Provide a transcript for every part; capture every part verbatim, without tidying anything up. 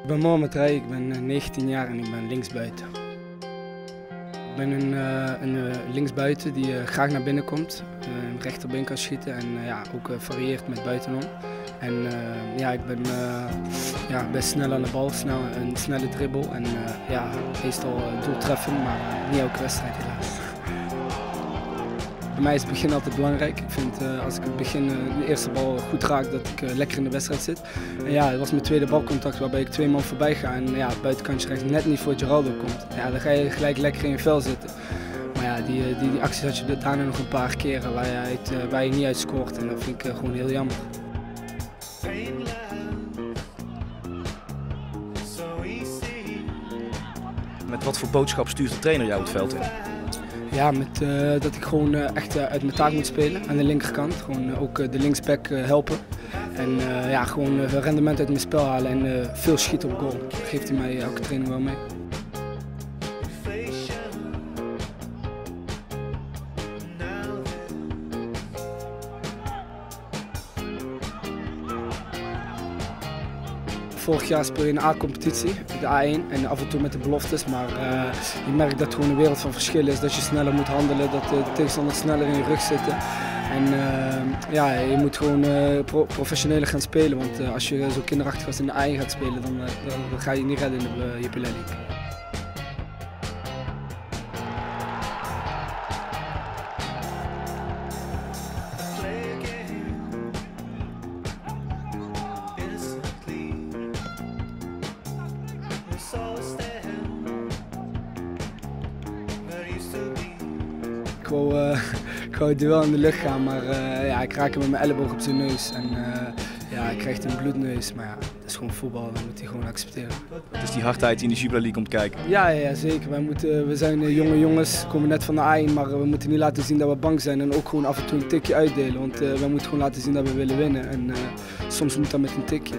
Ik ben Mohamed Rai, ik ben negentien jaar en ik ben linksbuiten. Ik ben een, uh, een uh, linksbuiten die uh, graag naar binnen komt, uh, een rechterbeen kan schieten en uh, ja, ook uh, varieert met buitenom. En uh, ja, ik ben uh, ja, best snel aan de bal, snel, een snelle dribbel en uh, ja, meestal uh, doeltreffend, maar uh, niet elke wedstrijd helaas. Bij mij is het begin altijd belangrijk. Ik vind uh, als ik het begin uh, de eerste bal goed raak dat ik uh, lekker in de wedstrijd zit. En ja, het was mijn tweede balcontact waarbij ik twee man voorbij ga en ja, het buitenkantje rechts net niet voor Geraldo komt. Ja, dan ga je gelijk lekker in je vel zitten. Maar ja, die, die, die acties had je daarna nog een paar keren waar je, uit, uh, waar je niet uit scoort en dat vind ik uh, gewoon heel jammer. Met wat voor boodschap stuurt de trainer jou het veld in? Ja, met, uh, dat ik gewoon uh, echt uh, uit mijn taak moet spelen aan de linkerkant. Gewoon uh, ook uh, de linksback uh, helpen. En uh, ja, gewoon uh, rendement uit mijn spel halen en uh, veel schieten op goal. Dat geeft hij mij elke training wel mee. Vorig jaar speel je in de A-competitie, de A één, en af en toe met de beloftes, maar uh, je merkt dat het gewoon een wereld van verschil is. Dat je sneller moet handelen, dat de tegenstander sneller in je rug zitten. En uh, ja, je moet gewoon uh, pro professioneler gaan spelen, want uh, als je zo kinderachtig als in de A één gaat spelen, dan, uh, dan, dan ga je niet redden in de uh, Jupiler League. Ik wou, uh, ik wou het duel in de lucht gaan, maar uh, ja, ik raak hem met mijn elleboog op zijn neus. En uh, ja, ik krijg een bloedneus, maar ja, dat is gewoon voetbal, dat moet hij gewoon accepteren. Het is die hardheid die in de Jupiler League komt kijken. Ja, ja zeker. Wij moeten, we zijn uh, jonge jongens, komen net van de A één, maar uh, we moeten niet laten zien dat we bang zijn en ook gewoon af en toe een tikje uitdelen. Want uh, wij moeten gewoon laten zien dat we willen winnen en uh, soms moet dat met een tikje.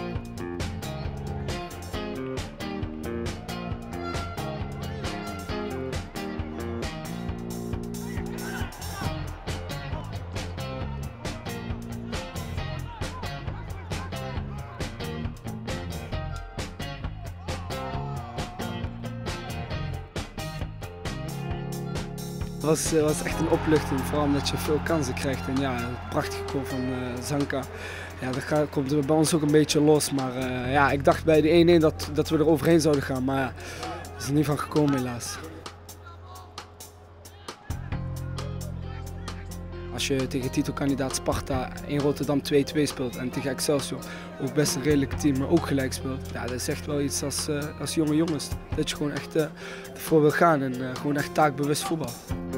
Het was, was echt een opluchting, vooral omdat je veel kansen krijgt. En ja, het prachtige goal van uh, Zanka, ja, dat gaat, komt bij ons ook een beetje los. Maar uh, ja, ik dacht bij de één één dat, dat we er overheen zouden gaan, maar ja, dat is er niet van gekomen helaas. Als je tegen titelkandidaat Sparta in Rotterdam twee twee speelt en tegen Excelsior ook best een redelijk team, maar ook gelijk speelt, ja, dat is echt wel iets als, uh, als jonge jongens. Dat je gewoon echt uh, ervoor wil gaan en uh, gewoon echt taakbewust voetbal.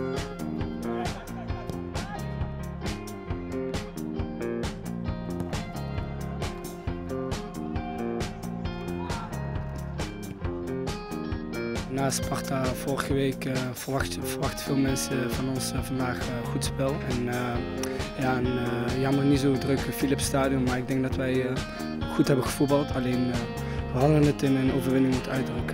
Na Sparta vorige week uh, verwachten verwacht veel mensen van ons uh, vandaag uh, goed spel. En, uh, ja, en, uh, jammer niet zo druk Philips Stadion, maar ik denk dat wij uh, goed hebben gevoetbald. Alleen uh, we hadden het in een overwinning moeten uitdrukken.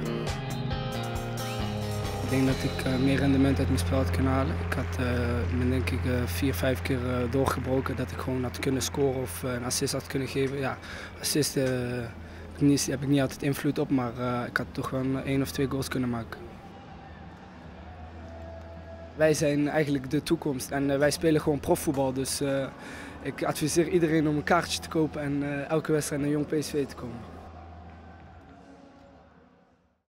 Ik denk dat ik uh, meer rendement uit mijn spel had kunnen halen. Ik had, uh, ben denk ik uh, vier, vijf keer uh, doorgebroken dat ik gewoon had kunnen scoren of uh, een assist had kunnen geven. Ja, assist, uh, Daar heb ik niet altijd invloed op, maar uh, ik had toch wel één of twee goals kunnen maken. Wij zijn eigenlijk de toekomst en uh, wij spelen gewoon profvoetbal. Dus uh, ik adviseer iedereen om een kaartje te kopen en uh, elke wedstrijd naar Jong P S V te komen.